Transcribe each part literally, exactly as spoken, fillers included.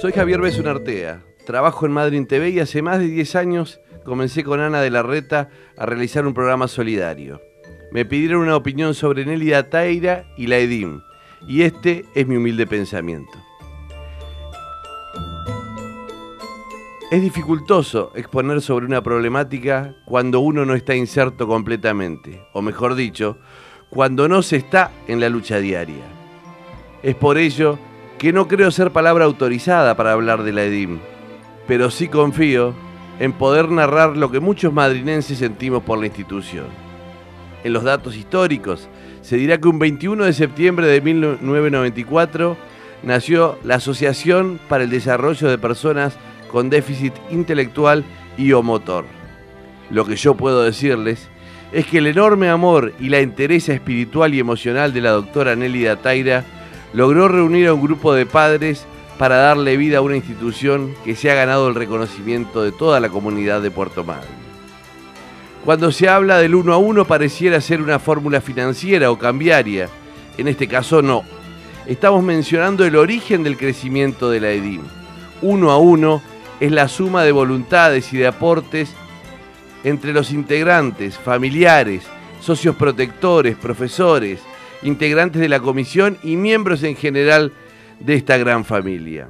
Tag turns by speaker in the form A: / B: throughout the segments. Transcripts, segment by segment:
A: Soy Javier Besunartea, trabajo en Madryn T V y hace más de diez años comencé con Ana de la Reta a realizar un programa solidario. Me pidieron una opinión sobre Nélida Taira y la EDIM, y este es mi humilde pensamiento. Es dificultoso exponer sobre una problemática cuando uno no está inserto completamente, o mejor dicho, cuando no se está en la lucha diaria. Es por ello que no creo ser palabra autorizada para hablar de la EDIM, pero sí confío en poder narrar lo que muchos madrinenses sentimos por la institución. En los datos históricos se dirá que un veintiuno de septiembre de mil novecientos noventa y cuatro nació la Asociación para el Desarrollo de Personas con Déficit Intelectual y o Motor. Lo que yo puedo decirles es que el enorme amor y la entereza espiritual y emocional de la doctora Nélida Taira logró reunir a un grupo de padres para darle vida a una institución que se ha ganado el reconocimiento de toda la comunidad de Puerto Madryn. Cuando se habla del uno a uno pareciera ser una fórmula financiera o cambiaria. En este caso no. Estamos mencionando el origen del crecimiento de la EDIM. Uno a uno es la suma de voluntades y de aportes entre los integrantes, familiares, socios protectores, profesores, integrantes de la comisión y miembros en general de esta gran familia.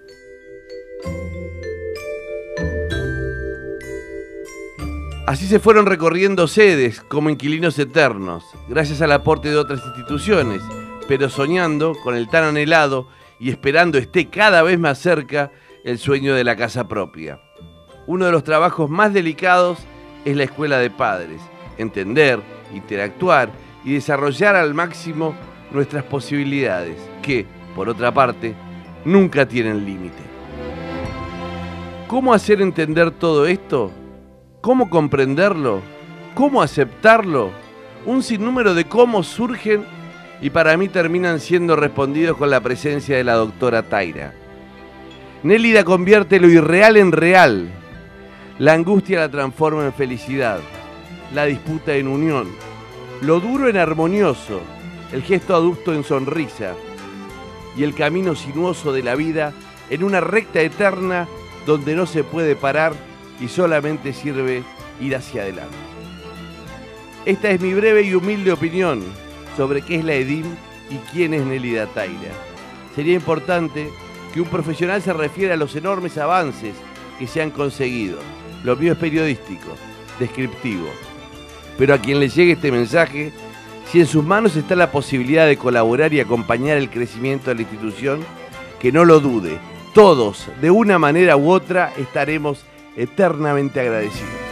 A: Así se fueron recorriendo sedes como inquilinos eternos, gracias al aporte de otras instituciones, pero soñando con el tan anhelado y esperando esté cada vez más cerca el sueño de la casa propia. Uno de los trabajos más delicados es la escuela de padres, entender, interactuar y desarrollar al máximo nuestras posibilidades, que, por otra parte, nunca tienen límite. ¿Cómo hacer entender todo esto? ¿Cómo comprenderlo? ¿Cómo aceptarlo? Un sinnúmero de cómo surgen y para mí terminan siendo respondidos con la presencia de la doctora Taira. Nélida convierte lo irreal en real. La angustia la transforma en felicidad, la disputa en unión, lo duro en armonioso, el gesto adulto en sonrisa y el camino sinuoso de la vida en una recta eterna donde no se puede parar y solamente sirve ir hacia adelante. Esta es mi breve y humilde opinión sobre qué es la EDIM y quién es Nélida Taira. Sería importante que un profesional se refiera a los enormes avances que se han conseguido. Lo mío es periodístico, descriptivo. Pero a quien le llegue este mensaje, si en sus manos está la posibilidad de colaborar y acompañar el crecimiento de la institución, que no lo dude. Todos, de una manera u otra, estaremos eternamente agradecidos.